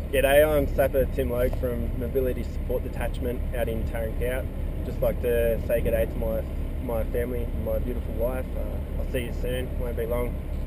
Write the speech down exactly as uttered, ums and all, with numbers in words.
G'day, I'm Sapper Tim Logue from Mobility Support Detachment out in Tarin Kot. Just like to say g'day to my my family and my beautiful wife. Uh, I'll see you soon, won't be long.